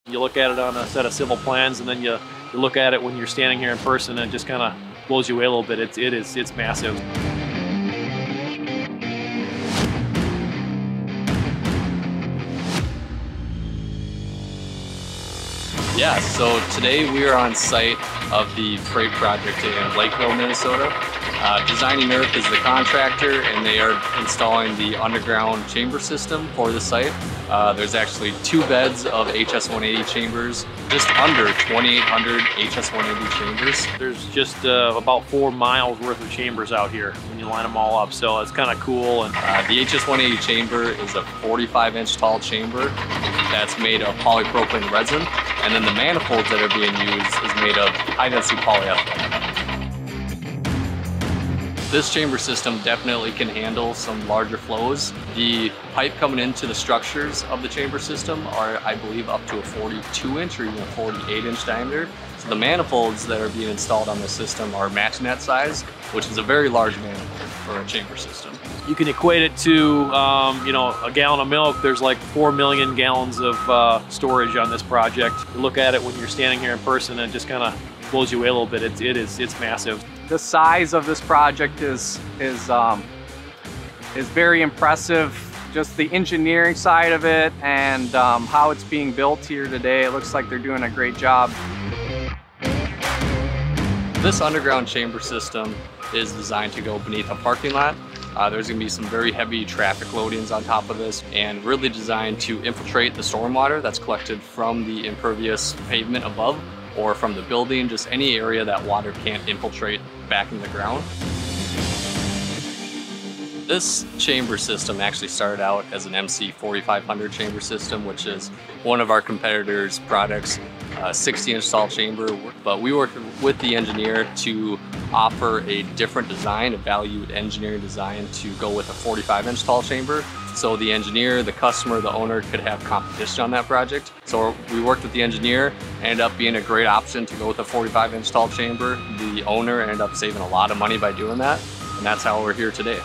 You look at it on a set of civil plans, and then you look at it when you're standing here in person, and it just kind of blows you away a little bit. It's massive. Yeah, so today we are on site of the freight project in Lakeville, Minnesota. Designing Earth is the contractor, and they are installing the underground chamber system for the site. There's actually 2 beds of HS-180 chambers, just under 2,800 HS-180 chambers. There's just about 4 miles worth of chambers out here when you line them all up, so it's kind of cool. And the HS-180 chamber is a 45-inch tall chamber that's made of polypropylene resin, and then the manifolds that are being used is made of high-density polyethylene. This chamber system definitely can handle some larger flows. The pipe coming into the structures of the chamber system are, I believe, up to a 42-inch or even a 48-inch diameter. So the manifolds that are being installed on this system are matching that size, which is a very large manifold for a chamber system. You can equate it to, you know, a gallon of milk. There's like 4 million gallons of storage on this project. You look at it when you're standing here in person, and it just kind of blows you away a little bit. It's massive. The size of this project is very impressive. Just the engineering side of it and how it's being built here today. It looks like they're doing a great job. This underground chamber system is designed to go beneath a parking lot. There's going to be some very heavy traffic loadings on top of this, and really designed to infiltrate the stormwater that's collected from the impervious pavement above, or from the building, just any area that water can't infiltrate back in the ground. This chamber system actually started out as an MC 4500 chamber system, which is one of our competitors' products, 60-inch tall chamber, but we worked with the engineer to offer a different design, a valued engineering design, to go with a 45-inch tall chamber. So the engineer, the customer, the owner could have competition on that project. So we worked with the engineer, ended up being a great option to go with a 45-inch tall chamber. The owner ended up saving a lot of money by doing that, and that's how we're here today.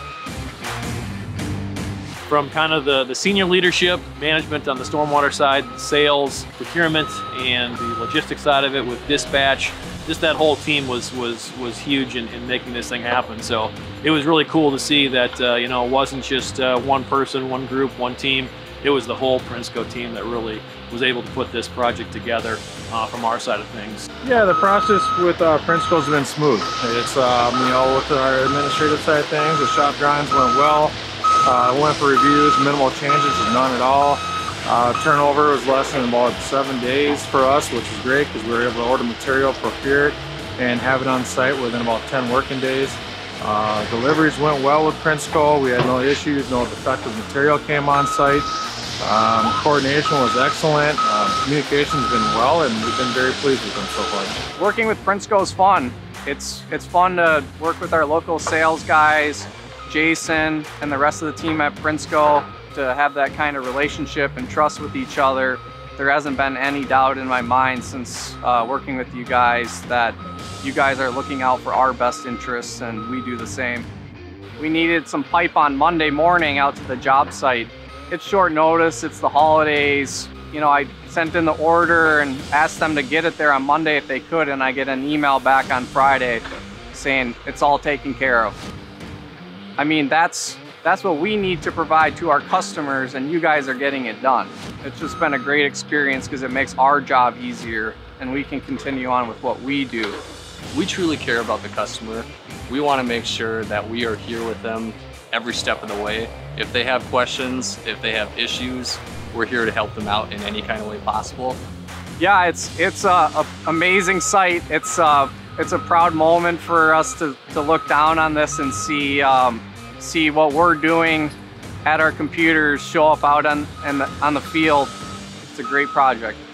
From kind of the senior leadership, management on the stormwater side, sales, procurement, and the logistics side of it with dispatch, just that whole team was huge in making this thing happen. So it was really cool to see that you know, it wasn't just one person, one group, one team. It was the whole Prinsco team that really was able to put this project together from our side of things. Yeah, the process with Prinsco's been smooth. It's you know, with our administrative side of things, the shop drawings went well. Went for reviews, minimal changes, none at all. Turnover was less than about 7 days for us, which is great because we were able to order material, procure it, and have it on site within about 10 working days. Deliveries went well with Prinsco. We had no issues, no defective material came on site. Coordination was excellent. Communication's been well, and we've been very pleased with them so far. Working with Prinsco is fun. It's fun to work with our local sales guys, Jason, and the rest of the team at Prinsco, to have that kind of relationship and trust with each other. There hasn't been any doubt in my mind since working with you guys that you guys are looking out for our best interests, and we do the same. We needed some pipe on Monday morning out to the job site. It's short notice, it's the holidays. You know, I sent in the order and asked them to get it there on Monday if they could, and I get an email back on Friday saying it's all taken care of. I mean, that's what we need to provide to our customers, and you guys are getting it done. It's just been a great experience because it makes our job easier, and we can continue on with what we do. We truly care about the customer. We want to make sure that we are here with them every step of the way. If they have questions, if they have issues, we're here to help them out in any kind of way possible. Yeah, it's a amazing site. It's a proud moment for us to look down on this and see what we're doing at our computers show up out on the field. It's a great project.